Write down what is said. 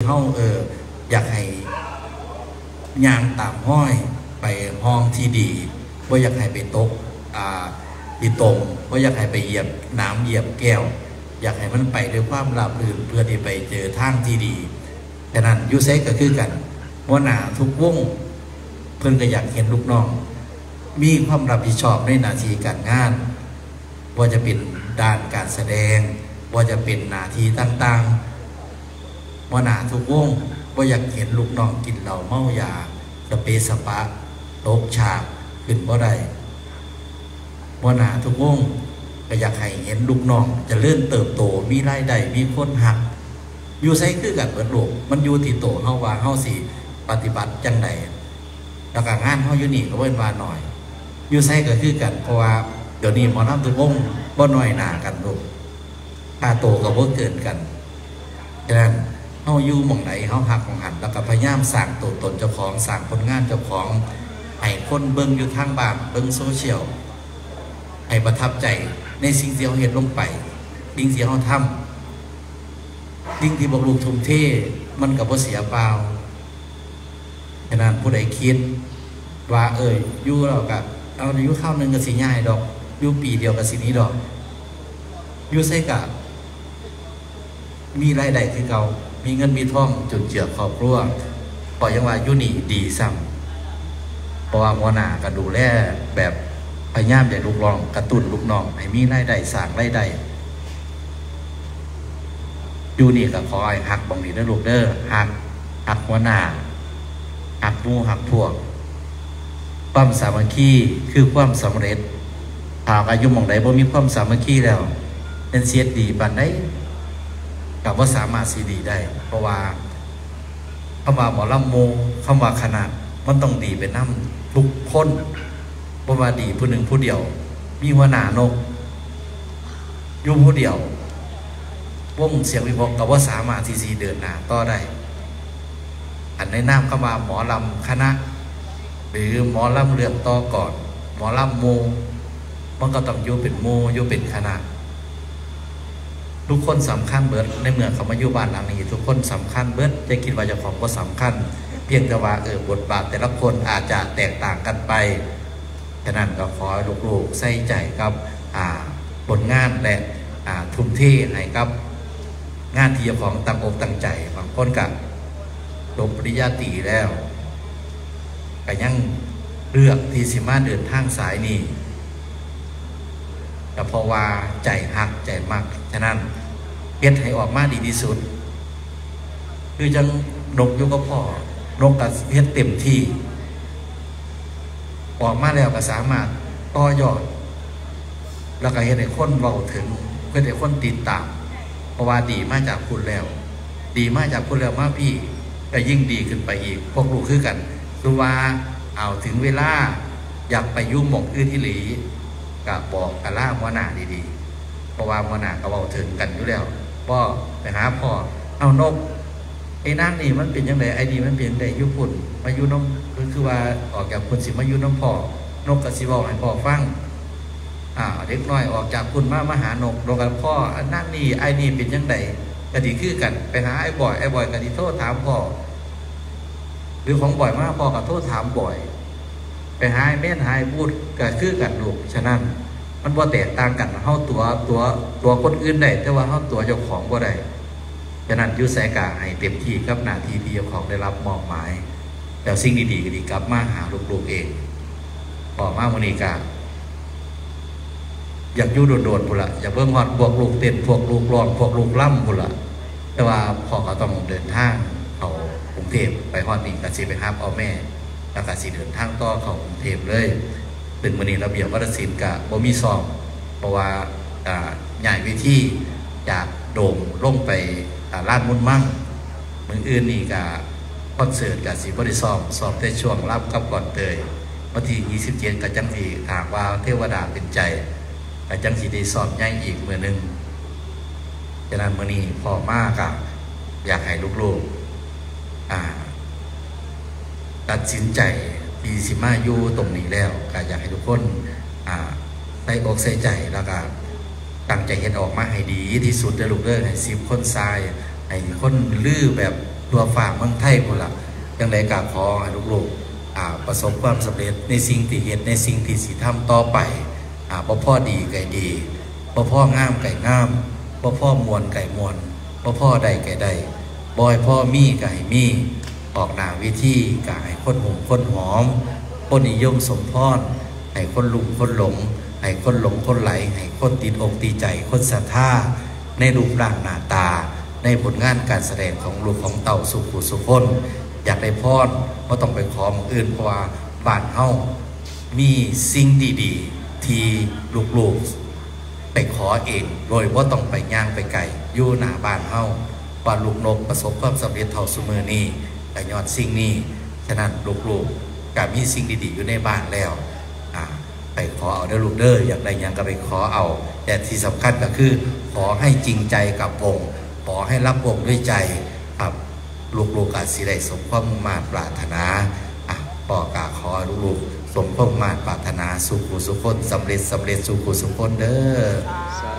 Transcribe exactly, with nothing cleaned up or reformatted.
เฮาเอออยากให้ย่างตามห้อยไปห้องที่ดีว่าอยากให้ไปตกอ่าปีตมว่าอยากให้ไปเหยียบน้ำเหยียบแก้วอยากให้มันไปด้วยความราบรื่นเพื่อที่ไปเจอทางที่ดีฉะนั้นยูเซก็คือกันว่าหนาทุกวงเพิ่นก็อยากเห็นลูกน้องมีความรับผิดชอบในหน้าที่การงานว่าจะเป็นด้านการแสดงว่าจะเป็นหน้าที่ต่างๆว่าหนาทุกวงว่าอยากเห็นลูกน้องกินเหล้าเมายาสเปสปะตกฉากขึ้นบ่ได้ว่าหนาทุกวงก็อยากให้เห็นลูกน้องจะเลื่อนเติบโตมีรายได้มีคนหักอยู่ใช้คือกันเปิดโลกมันอยู่ที่โตเฮาว่าเฮาสิปฏิบัติจังใดแล้วก็งานเฮาอยู่นี่ก็เว้นว่าหน่อยอยู่ใช้ก็คือกันเพราะว่าเดี๋ยวนี้หมอลำทุกวงบ่น้อยหน้ากันลูกค่าโตก็บ่เกินกันฉะนั้นเฮาอยู่หม่องไหนเฮาหักของหันแล้วก็พยายามสร้างตัวตนเจ้าของสร้างผลงานเจ้าของให้คนเบิ่งอยู่ทางบ้านเบิ่งโซเชียลให้ประทับใจในสิ่งที่เขาเห็นลงไปสิ่งที่เขาทำสิ่งที่บอกลูกทุ่มเทมันกับว่าเสียเปล่าฉะนั้นผู้ใดคิดว่าเอ่ยอยู่เรากับเอาอายุเข้าหนึ่งกับสีง่ายดอกอยู่ปีเดียวกับสีนี้ดอกอยู่ใส่กับมีรายได้คือเขามีเงินมีทองจุดเจือครอบครัวปล่อยยังว่าอยู่นี่ดีซ้ำเพราะว่าหัวหน้าก็ดูแลแบบพยายามจะลูกน้องกระตุ้นลูกน้องให้มีรายได้สร้างรายได้อยู่นี่ก็ขอให้หักบางทีนะลูกเด้อหักหักหัวหน้าหักมูหักพวกความสามัคคีคือความสำเร็จหากอายุมองใดบ่มีความสามัคคีแล้วเป็นเสียดีปานใดกับว่าสามารถสีดีได้เพราะว่าคำว่าหมอลำโมคำว่าคณะมันต้องดีเป็นน้ำทุกคนเพราะว่าดีผู้หนึ่งผู้เดียวมีหัวหน้านกอยู่ผู้เดียววงเสียงวิพากษ์กับว่าสามารถที่สีเดินหน้าต่อได้อันในนามคำว่าหมอลำคณะหรือหมอลำเรื่องต่อก่อนหมอลำโมมันก็ต้องอยู่เป็นโมอยู่เป็นคณะทุกคนสำคัญเบิดในเมืองเขามาอยู่บ้านหลังนี้ทุกคนสำคัญเบิดจะคิดว่าเจ้าของก็สำคัญเพียงแต่ว่าเออบทบาทแต่ละคนอาจจะแตกต่างกันไปฉะนั้นก็ขอลูกๆใส่ใจกับผลงานและทุ่มเทให้กับงานที่เจ้าของตั้งอกตั้งใจบางคนกับจบปริญญาตรีแล้วก็ยังเลือกที่สิมาเดินทางสายนี้ก็เพราะว่าใจหักใจมากฉะนั้นเฮ็ดให้ออกมาดีที่สุดคือจังนกอยู่กับพ่อนกกับเฮ็ดเต็มที่ออกมาแล้วก็สามารถต่อยอดแล้วก็เฮ็ดให้คนเว้าถึงเพื่อให้คนติดตามเพราะว่าดีมาจากคุณแล้วดีมาจากคุณแล้วมาพี่ก็ยิ่งดีขึ้นไปอีกพวกลูกคือกันคือว่าเอาถึงเวลาอยากไปยุ่งหมกอื่นที่หลีกับบอกกันล่าหัวหน้าดีๆเพราะว่าหัวหน้าก็เว้าถึงกันอยู่แล้วพ่อไปหาพ่อเอานกไอ้นั่นนี่มันเป็นยังไงไอ้ดีมันเป็นได้ยุพุ่นมายุน้องก็คือว่าออกจากคุณสิมายุน้องพ่อนกกับสิบอกให้พ่อฟังอ่าเด็กน้อยออกจากคุณมามาหานกนกกับพ่ออันนั่นนี่ไอ้นี่เป็นยังไงกะดีคือกันไปหาไอ้บ่อยไอ้บ่อยกะดีโทษถามพ่อหรือของบ่อยมากพ่อกับโทษถามบ่อยไปหาไอ้แม่นหาไอ้พูดกะคือกันลูกฉะนั้นมันบ่แตกต่างกันเฮาตัวตัวตัวคนอื่นได้แต่ว่าเฮาตัวเจ้าของบ่ได้ฉะนั้นยุทธศาสตร์กาให้เต็มที่กับหน้าที่ที่เจ้าของได้รับมอบหมายแล้วสิ่งดีๆก็ดีกลับมาหาลูกๆเองพอมาวันนี้กาอยากอยู่โดดๆพุ่นละอยากเบิ่งฮอดพวกลูกเต้นพวกลูกร้องพวกลูกล่ำพุ่นละแต่ว่าพ่อก็ต้องเดินทางเข้ากรุงเทพไปฮอดนี่ก็สิไปหาเอาแม่แล้วก็สิเดินทางต่อเข้ากรุงเทพเลยถึงมื้อนี้ระเบียบวัฒนศิลป์ก็บ่มีซ้อมเพราะว่าอ่าย้ายเวทีจากโดมลงไปลานมุนมั่งมื้ออื่นนี่ก็คอนเสิร์ตก็สิบ่ได้ซ้อมซ้อมแต่ช่วงรับกับก่อนเตยวันที่ยี่สิบเจ็ดก็จังสิถามว่าเทวดาเป็นใจก็จังสิได้ซ้อมใหญ่อีกมื้อนึงฉะนั้นมื้อนี้พ่อมาก็อยากให้ลูกๆอ่าตัดสินใจที่สิมาอยู่ตรงนี้แล้วก็อยากให้ทุกคนอ่าใส่อกใส่ใจแล้วก็ตั้งใจเฮ็ดออกมาให้ดีที่สุดเด้อลูกเด้อให้สิบคนทรายให้คนลื้อแบบตัวฝ่าเมืองไทยพุ่นล่ะยังไดก็ขอให้ลูกๆอ่าประสบความสำเร็จในสิ่งที่เฮ็ดในสิ่งที่สิทำต่อไปอ่าบ่พอดีไก่ดีบ่พองามไก่งามบ่พอมวลไก่มวลบ่พอใดไก่ใดบ่ให้พ่อมีไก่มีออกหน้าวิธีก็ให้คนหงคนหอมคนนิยมสมพรให้คนลุกคนหลงให้คนหลงคนไหลให้คนติดอกติดใจคนศรัทธาในรูปร่างหน้าตาในผลงานการแสดงของลูกของเต่าสุขุสุพนอยากได้พรก็ต้องไปขอมอื่นเพราะว่าบ้านเฮามีสิ่งดีๆที่ลูกๆไปขอเองโดยว่าต้องไปย่างไปไกลอยู่หน้าบ้านเฮาบ้านลูกนกประสบความสำเร็จเท่าสุมือนี้แต่ยอดสิ่งนี้ฉะนั้นลูกๆก็มีสิ่งดีๆอยู่ในบ้านแล้วอ่าไปขอเอาเด้อลูกเด้ออยากได้ยังก็ไปขอเอาแต่ที่สำคัญก็คือขอให้จริงใจกับวงขอให้รับวงด้วยใจครับลูกๆอาจสิได้สมความมุ่งมั่นปรารถนาอ่ะพ่อกาขอลูกๆสมความมุ่งมั่นปรารถนาสุขุสุขคนสำเร็จสำเร็จสุขุสุขคนเด้อ